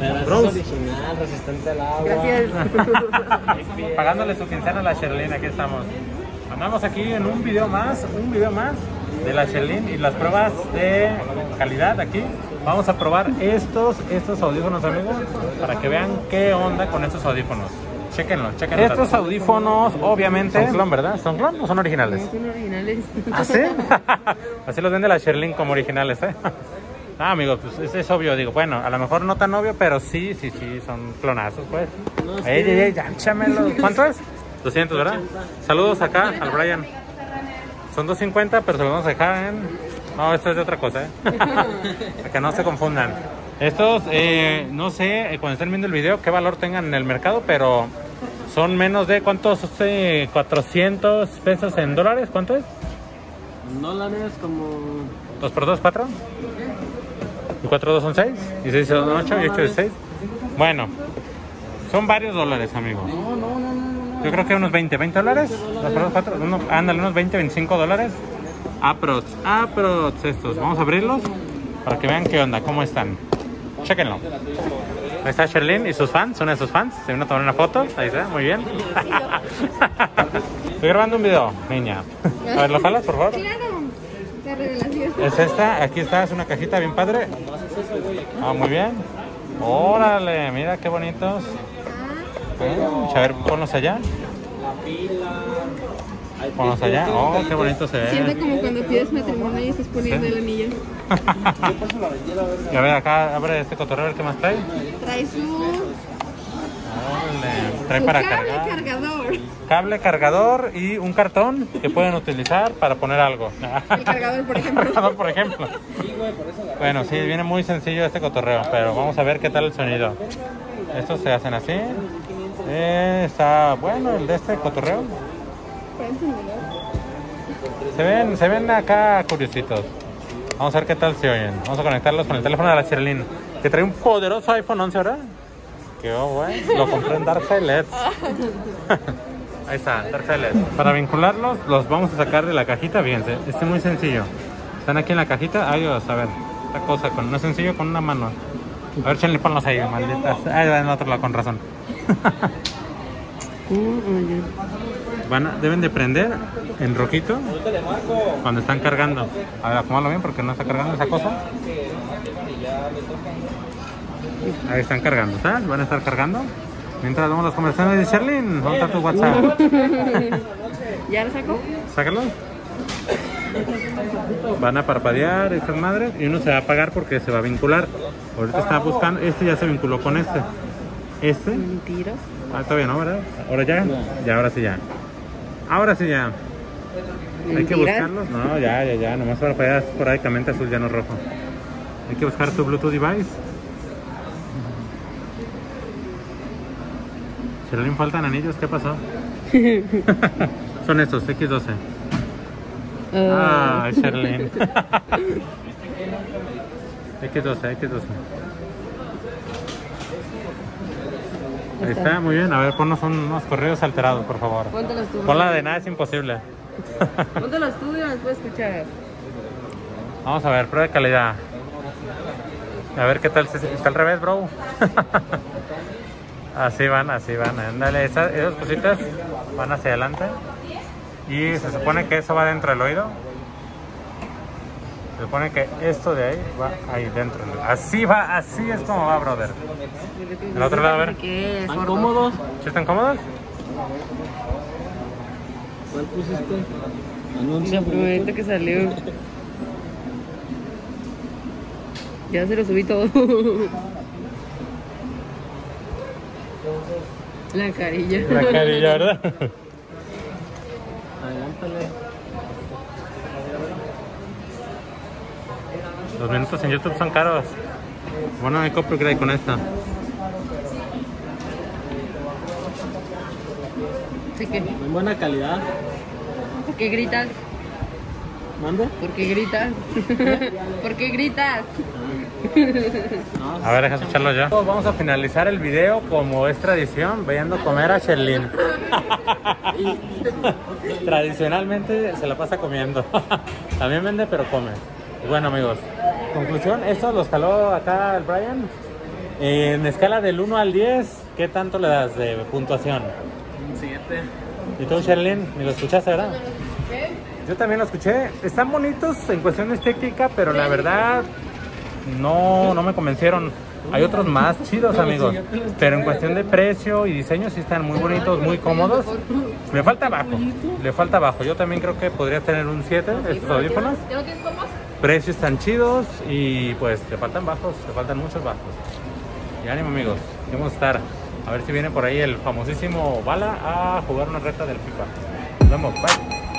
Bros. Original, resistente al agua. Gracias. Pagándole su quincena a la Sherlyn, aquí estamos. Andamos aquí en un video más de la Sherlyn y las pruebas de calidad aquí. Vamos a probar estos audífonos, amigos, para que vean qué onda con estos audífonos. Chéquenlo. Estos audífonos, obviamente, son clon, ¿verdad? ¿Son clon o son originales? No, son originales. ¿Ah, sí? Así los vende la Sherlyn como originales, ¿eh? Ah, amigo, pues es obvio, digo, bueno, a lo mejor no tan obvio, pero sí, son clonazos, pues. No, es Ey, ya, échamelo. ¿Cuánto es? 200, ¿verdad? Saludos acá al Brian. Son 250, pero se los vamos a dejar en... No, esto es de otra cosa, ¿eh? Para que no se confundan. Estos, no sé, cuando estén viendo el video, qué valor tengan en el mercado, pero son menos de, ¿cuántos? 400 pesos en dólares, ¿cuánto es? dólares como... 2 por 2, 4. Y 4, 2 son 6. Y 6 son 8 y 8 es 6. Bueno, son varios dólares, amigos. No. Yo creo que unos 20 dólares. 2 por 2, 4. Ándale, unos 20, 25 dólares. Aprox estos. Vamos a abrirlos para que vean qué onda, cómo están. Chéquenlo. Ahí está Sherlyn y sus fans, una de sus fans. Se vino a tomar una foto. Ahí está, muy bien. Estoy grabando un video, niña. A ver, ¿lo jalas, por favor? Claro. La revelación. Es esta, aquí está, es una cajita bien padre. Ah, muy bien. Órale, mira qué bonitos. A ver, ponlos allá. La pila... Ponlos allá. Oh, qué bonito se Siente ve. como cuando pides matrimonio y estás poniendo el anillo. Y a ver, acá abre este cotorreo, a ver qué más trae. Trae su Órale, trae para cable cargar. cargador. Cable cargador y un cartón que pueden utilizar para poner algo. El cargador, por ejemplo. Cargador, por ejemplo. Bueno, sí, viene muy sencillo este cotorreo, pero vamos a ver qué tal el sonido. Estos se hacen así. Está bueno el de este cotorreo. Se ven acá curiositos. Vamos a ver qué tal se oyen. Vamos a conectarlos con el teléfono de la Sherlyn, que trae un poderoso iPhone 11, ¿verdad? Qué bueno. Lo compré en Darkside LEDs. Ahí está, Darkside LEDs. Para vincularlos, los vamos a sacar de la cajita. Fíjense, este es muy sencillo. Están aquí en la cajita. Ay, Dios, a ver. Esta cosa, no es sencillo con una mano. A ver, Sherlyn, ponlos ahí, malditas. Ahí va en otro lado, con razón. Deben de prender en rojito cuando están cargando. A ver, acomódalo bien porque no está cargando esa cosa. Ahí están cargando, ¿sabes? Van a estar cargando. Mientras vemos las conversaciones de Sherlyn. ¿Dónde está tu WhatsApp? ¿Ya lo sacó? Sácalos. Van a parpadear estas madres y uno se va a apagar porque se va a vincular. Ahorita está buscando, este ya se vinculó con este. Mentiras. Ah, todavía no, ¿verdad? Ahora ya. Ya, ahora sí ya. Ahora sí ya. Hay que buscarlos. No, ya. Nomás para fallar esporádicamente azul, ya no rojo. Hay que buscar tu Bluetooth device. Sherlyn, faltan anillos, ¿qué pasó? Son estos, X12. Ah, Sherlyn. X12. Ahí está, muy bien. A ver, ponnos unos correos alterados, por favor. Póntelos tú. Ponla de nada, es imposible. Póntelos tú y nos puedes escuchar. Vamos a ver, prueba de calidad. A ver qué tal. Está al revés, bro. Así van. Ándale, esas cositas van hacia adelante. Y se supone que eso va dentro del oído. Se supone que esto de ahí va ahí dentro. Así es como va, brother. El otro lado, a ver. ¿Están cómodos? ¿Sí están cómodos? ¿Cuál pusiste? Anuncia. El momento que salió. Ya se lo subí todo. La carilla. La carilla, ¿verdad? Adelántale. Los minutos en YouTube son caros. Bueno, hay copyright con esta. Así que, Muy buena calidad. ¿por qué gritas? ¿Mande? ¿Por qué gritas? ¿Por qué gritas? A ver, deja escucharlo ya. Vamos a finalizar el video como es tradición, viendo comer a Sherlyn. Tradicionalmente se la pasa comiendo. También vende, pero come. Y bueno, amigos, conclusión, estos los jaló acá el Brian. En escala del 1 al 10, ¿qué tanto le das de puntuación? Un 7. ¿Y tú, Sherlyn? ¿Ni lo escuchaste, verdad? Yo también lo escuché. Están bonitos en cuestión de estética, pero la verdad no me convencieron. Hay otros más chidos, amigos. Pero en cuestión de precio y diseño sí están muy bonitos, muy cómodos. Le falta bajo. Le falta bajo. Yo también creo que podría tener un 7 estos audífonos. ¿Ya no tienes comas? Precios tan chidos y pues le faltan bajos, le faltan muchos bajos. Y ánimo, amigos. Vamos a estar. A ver si viene por ahí el famosísimo Bala a jugar una reta del FIFA. Nos vemos. Bye.